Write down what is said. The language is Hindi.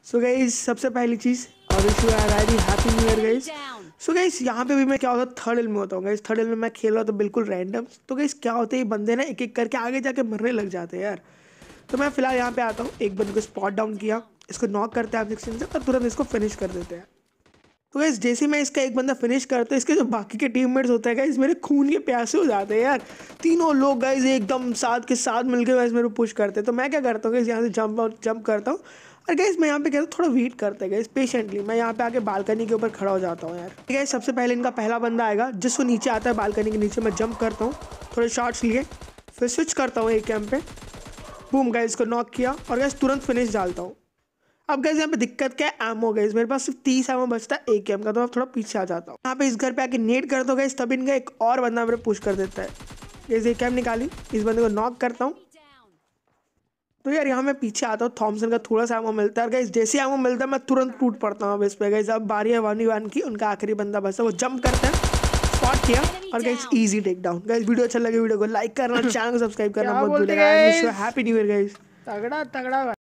सो गाइस सबसे पहली चीज़ और wish you are very happy new year guys. So guys यहाँ पे भी मैं क्या होता है थर्ड एल में होता हूँ गाइस। थर्ड एल में मैं खेल रहा हूँ तो बिल्कुल रैंडम। तो गाइस क्या होता है ये बंदे ना एक एक करके आगे जाके मरने लग जाते हैं यार। तो मैं फिलहाल यहाँ पे आता हूँ, एक बंदे को स्पॉट डाउन किया, इसको नॉक करते हैं M16 से और तुरंत इसको फिनिश कर देते हैं। तो गाइस जैसे मैं इसका एक बंदा फिनिश करता है, इसके जो बाकी के टीममेट्स होते हैं गाइस मेरे खून के प्यासे हो जाते हैं यार। तीनों लोग गाइस एकदम साथ के साथ मिलकर गाइस मेरे को पुश करते हैं। तो मैं क्या करता हूँ गाइस यहाँ से जंप करता हूँ और गाइस मैं यहाँ पे कहता हूँ थोड़ा वेट करते हैं गाइस पेशेंटली। मैं यहाँ पे आके बालकनी के ऊपर खड़ा हो जाता हूँ यार। ठीक है, सबसे पहले इनका पहला बंदा आएगा जिसको नीचे आता है बालकनी के नीचे। मैं जंप करता हूँ, थोड़े शॉट्स लिए, फिर स्विच करता हूँ एक कैंप पे, बूम गाइस को नॉक किया और गाइस तुरंत फिनिश डालता हूँ। अब गाइस यहाँ पे दिक्कत क्या है, एमो गाइस मेरे पास सिर्फ 30 एमो बचता है एक गेम का। तो मैं थोड़ा पीछे आ जाता हूँ। यहाँ पे इस घर पे आके नेट करता हूँ गाइस, तब इनका एक और बंदा मेरे पुश कर देता है। गाइस एक कैम निकाली, इस बंदे को नॉक करता हूँ। तो यार यहाँ मैं पीछे आता हूँ, थॉमसन का थोड़ा सा एमो मिलता है गाइस। जैसे एमो मिलता है मैं तुरंत टूट पड़ता हूँ इस पे गाइस। अब बारी है 1v1 की, उनका आखिरी बंदा बचा, वो जंप करता है, स्पॉट किया और guys easy take down. Guys video अच्छा लगे वीडियो को लाइक करना, चैनल को सब्सक्राइब करना मत भूलिएगा। I wish you happy new year guys. तगड़ा तगड़ा।